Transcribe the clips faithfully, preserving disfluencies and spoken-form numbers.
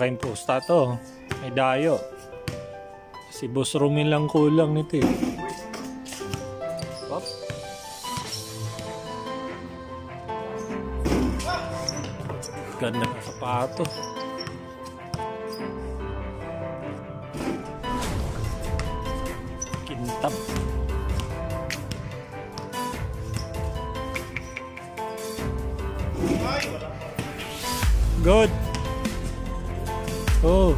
malaking posta to. May dayo. Si Boss Romel lang kulang nito eh. Hop. Ganda ng sapato. Kintab. Good. Oh.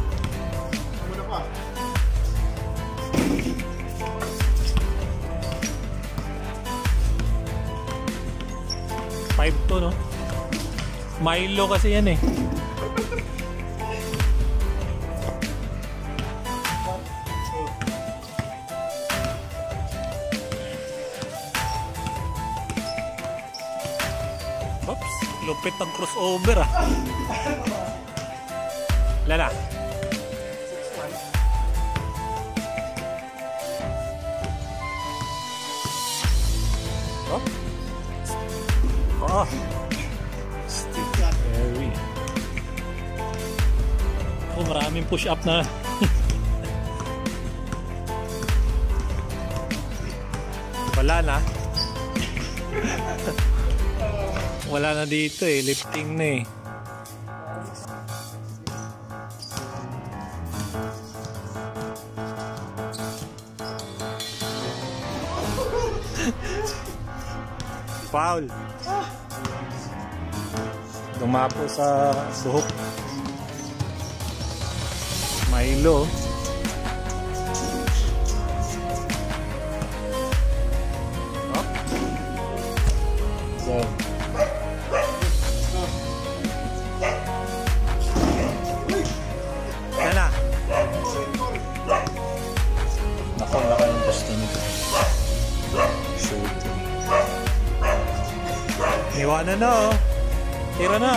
Five to, no? Milo kasi yan eh. Oops, lupit ang crossover ah. Lala. Oh. Oh. Very. Oh, maraming push up na. Wala na. Wala na dito eh, lifting na eh. Foul. Dumapo sa buhok. Milo. Oh. So. Yan na. Nako, naka yung gusto nito. Shoot. Iwanan na oh. Tira na.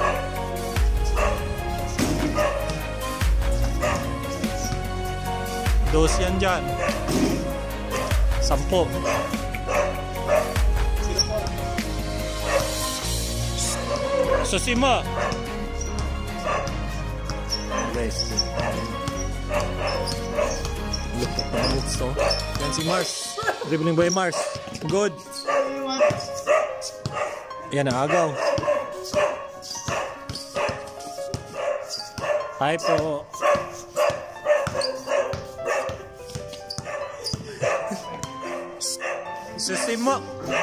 Dos yan dyan. Sampo. Susima. Guys. Look at the moves to. Yan si Mars. Dribbling by Mars. Good. Yan ang agaw. Hi po. Susimo.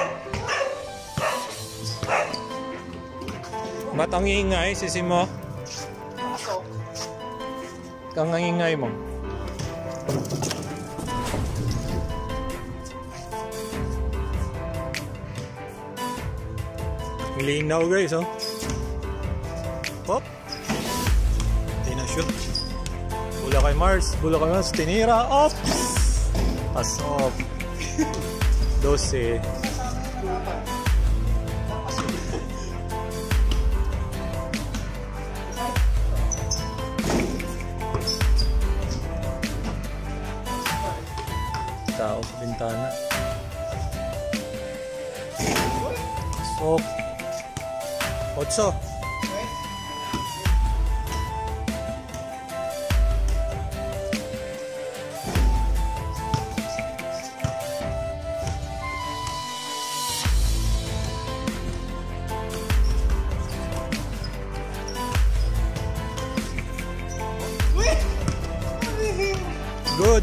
Matang ingay, Susimo. Kang ingay mo. Linaw guys, oh. Pop. Shoot. Bula kay Mars, bula kay Mars, tinira, off! Pass off. Dose. Tao sa bintana. Off. Otso. Good.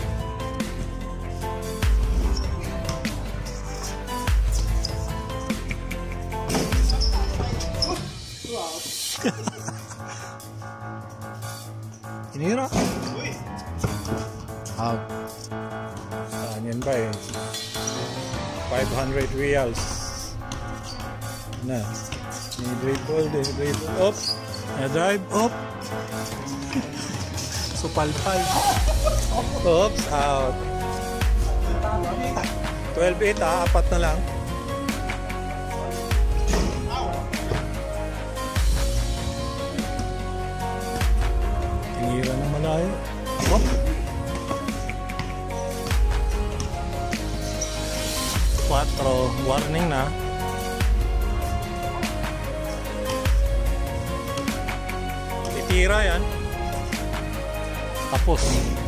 Tinira. Out. Saan yan ba eh? five hundred reals. Na. Ni-dribble, ni-dribble. Up. Na-drive. Up. Supalpal. Oops, out. twelve eight ah, apat na lang. Tinira ng malayo. Oh. Quattro, warning na. tira yan. Tapos.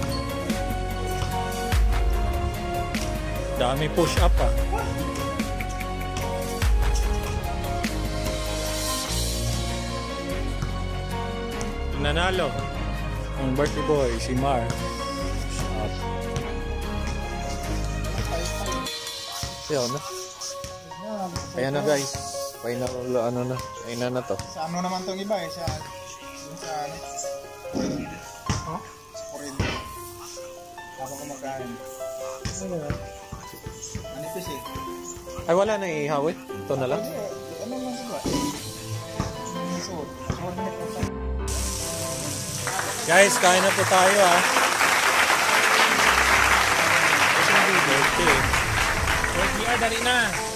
Dami push up ah. Nanalo ang birthday boy, si Mar. Push up. Yan na. Ayan na guys. Final ano na. Ayan na na to. Sa ano naman tong iba eh, sa yung sa ano? Oh? Sa Corriente. Habang kumakain. Ano ba? Manipis eh. Ay wala na ihawit. Ito na lang. Ano lang ito ba? Suot. Suot na ito. Guys, kain na po tayo ah. Okay. Okay, dali na.